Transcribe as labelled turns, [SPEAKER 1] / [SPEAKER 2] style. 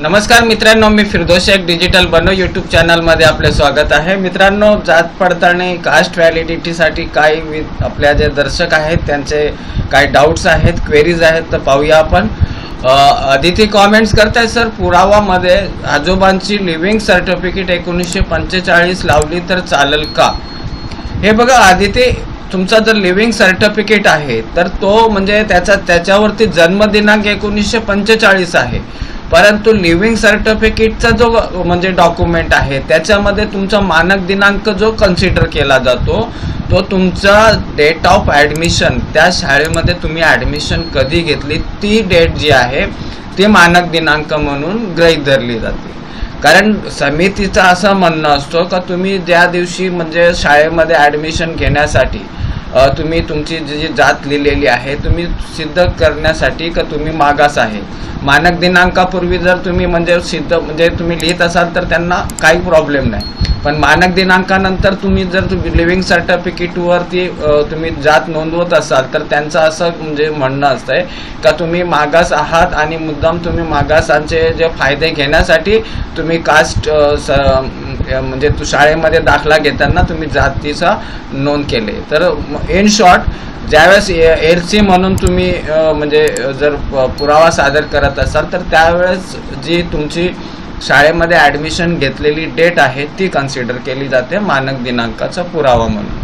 [SPEAKER 1] नमस्कार मित्रांनो, मी फिरदौस शेख डिजिटल बनो यूट्यूब चॅनलमध्ये आपले स्वागत आहे। मित्रांनो, जात पडताळणी कास्ट व्हॅलिडिटीसाठी काही आपल्या जे दर्शक आहेत त्यांचे काही डाउट्स आहेत, क्वेरीज आहेत, तर पाहूया आपण। अदिती कमेंट्स करताय, सर पुरावामध्ये आजोबांची लिव्हिंग सर्टिफिकेट 1945 लावली तर चालेल का? हे बघा अदिती, तुमचा जर लिव्हिंग सर्टिफिकेट आहे तर तो म्हणजे त्याच्यावरती जन्मदिनांक 1945 आहे, परंतु लिव्हिंग सर्टिफिकेटचा जो म्हणजे डॉक्युमेंट आहे त्याच्यामध्ये तुमचा मानक दिनांक जो कन्सिडर केला जातो तो तुमचा डेट ऑफ ॲडमिशन, त्या शाळेमध्ये तुम्ही ॲडमिशन कधी घेतली ती डेट जी आहे ती मानक दिनांक म्हणून गृहीत धरली जाते। कारण समितीचा असं म्हणणं असतो का तुम्ही ज्या दिवशी म्हणजे शाळेमध्ये ॲडमिशन घेण्यासाठी तुम्ही तुमची जी जात लिहिलेली आहे तुम्ही सिद्ध करण्यासाठी का तुम्ही मागास आहे, मानक दिनांकापूर्वी जर तुम्ही म्हणजे सिद्ध म्हणजे तुम्ही लिहित असाल तर त्यांना काही प्रॉब्लेम नाही, पण मानक दिनांकानंतर तुम्ही जर लिव्हिंग सर्टिफिकेटवरती तुम्ही जात नोंदवत असाल तर त्यांचं असं म्हणजे म्हणणं असतंय का तुम्ही मागास आहात आणि मुद्दाम तुम्ही मागासांचे जे फायदे घेण्यासाठी तुम्ही कास्ट म्हणजे शाळेमध्ये दाखला घेताना तुम्ही जातीचा नोंद केले। तर इन शॉर्ट ज्यावेळेस एलसी म्हणून तुम्ही म्हणजे जर पुरावा सादर करत असाल तर त्यावेळेस जी तुमची शाळेमध्ये ॲडमिशन घेतलेली डेट आहे ती कन्सिडर केली जाते मानक दिनांकाचा पुरावा म्हणून।